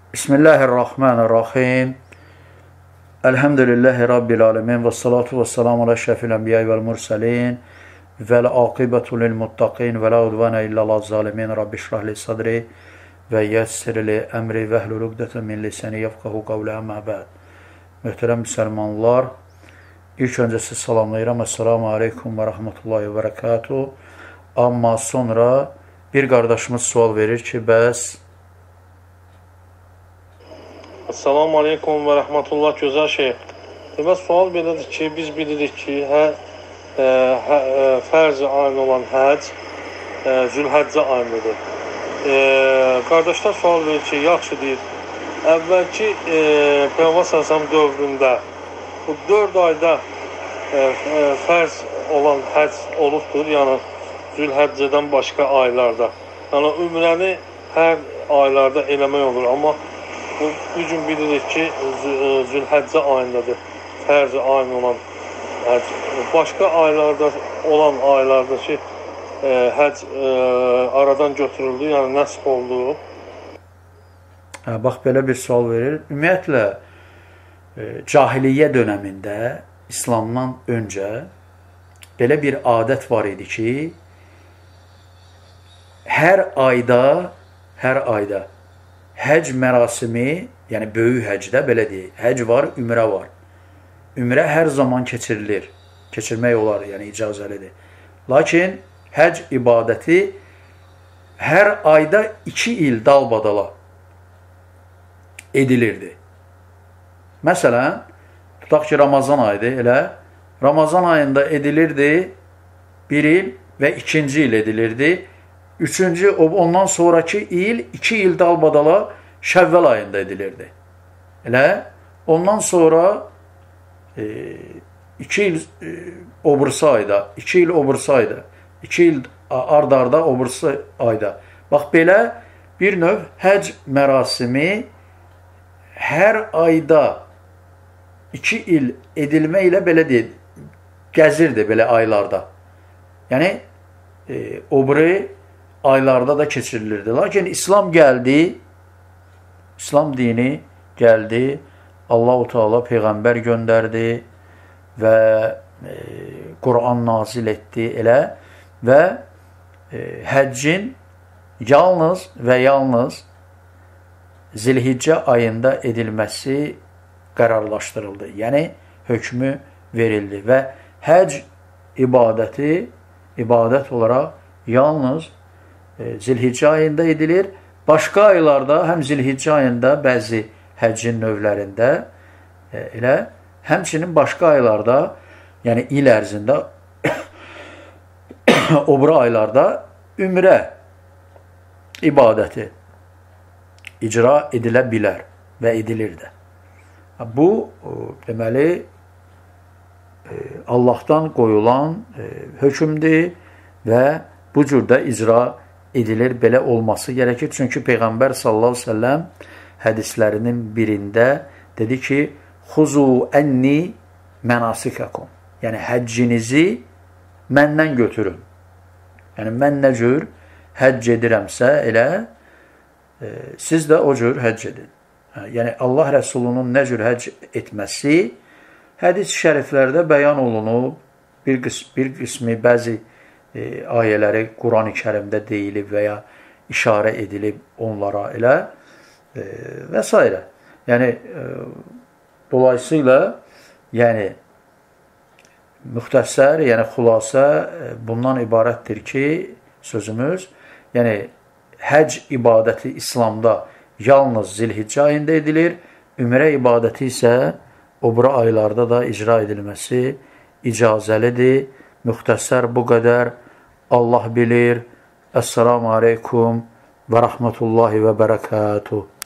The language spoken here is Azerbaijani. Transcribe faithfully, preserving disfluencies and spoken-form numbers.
Bismillahirrahmanirrahim. Elhamdülillahi Rabbil alemin. Və salatu və salamu ala şəfil ənbiyyə vəl mursalin. Və l-aqibətu lil-muttaqin. Və la udvana illa l-zalimin. Rabbi şrahli sadri və yəssirli əmri və hlul uqdətən min lisani yefqahu qavlə əmmə bəd. Möhtərəm müsəlmanlar, ilk öncə siz salamlayıram. Esselamu aleykum və rəhmətullahi və bərəkatuhu. Amma sonra bir qardaşımız sual verir ki, bəs Assalamu aleykum və rəhmətullah gözəl şeyh. Demək, sual belədir ki, biz bilirik ki, hə, hə, fərz ayın olan həc Zülhəccə ayındadır. E, qardaşlar sual verir ki, yaxşı deyir, əvvəlki e, Peyğəmbər sallallahu dövründə bu dörd ayda e, fərz olan həc olubdur, yəni Zülhəccədən başqa aylarda. Yəni, ümrəni hər aylarda eləmək olur, amma Bu, bu gün bilirik ki, Zülhəccə ayındadır, fərz ayın olan həc. Başqa aylarda olan aylarda ki, e, həc e, aradan götürüldü, yəni nəsx oldu. Hə, bax, belə bir sual verir. Ümumiyyətlə, e, cahiliyyə dönəmində, İslamdan öncə belə bir adət var idi ki, hər ayda, hər ayda həc mərasimi, yəni böyük həcdə belə deyək, həc var, ümrə var. Ümrə hər zaman keçirilir, keçirmək olar, yəni icazəlidir. Lakin həc ibadəti hər ayda iki il dalbadala edilirdi. Məsələn, tutaq ki, Ramazan ayıdır, elə Ramazan ayında edilirdi bir il və ikinci il edilirdi. Üçüncü, ondan sonraki il, iki il dalbadala Şəvvəl ayında edilirdi. Elə, ondan sonra e, iki il e, obursa ayda, iki il obursa ayda, iki il ard-arda obursa ayda. Bax, belə bir növ həc mərasimi hər ayda iki il edilmə ilə belə deyil, gəzirdi belə aylarda. Yəni, e, obri aylarda da keçirilirdi. Lakin İslam gəldi, İslam dini gəldi, Allah-u Teala Peyğəmbər göndərdi və e, Quran nazil etdi elə və e, həccin yalnız və yalnız Zilhiccə ayında edilməsi qərarlaşdırıldı. Yəni, hökmü verildi və həcc ibadəti, ibadət olaraq yalnız Zilhiccə ayında edilir. Başqa aylarda, həm Zilhiccə ayında bəzi həccin növlərində elə, həmçinin başqa aylarda, yəni il ərzində o biri aylarda ümrə ibadəti icra edilə bilər və edilir də. Bu, deməli, Allahdan qoyulan hökmdür və bu cürdə icra edilir, belə olması gərəkir. Çünki Peyğəmbər sallallahu əleyhi və səlləm hədislərinin birində dedi ki, xuzu ənni mənasikakum. Yəni, həccinizi məndən götürün. Yəni, mən nə cür həcc edirəmsə, elə e, siz də o cür həcc edin. Yəni, Allah Rəsulunun nə cür həcc etməsi hədis-i şəriflərdə bəyan olunub, bir, qis bir qismi bəzi E, ayələri Quran-ı Kərimdə deyilib və ya işarə edilib onlara elə e, və s. Yəni, e, dolayısıyla, yəni, müxtəsər, yəni xülasə e, bundan ibarətdir ki, sözümüz, yəni, həcc ibadəti İslamda yalnız Zilhiccə ayında edilir, ümrə ibadəti isə o biri aylarda da icra edilməsi icazəlidir. Müxtəsər bu qədər. Allah bilir. Esselamu aleykum və rəhmətullahi və bərəkatuhu.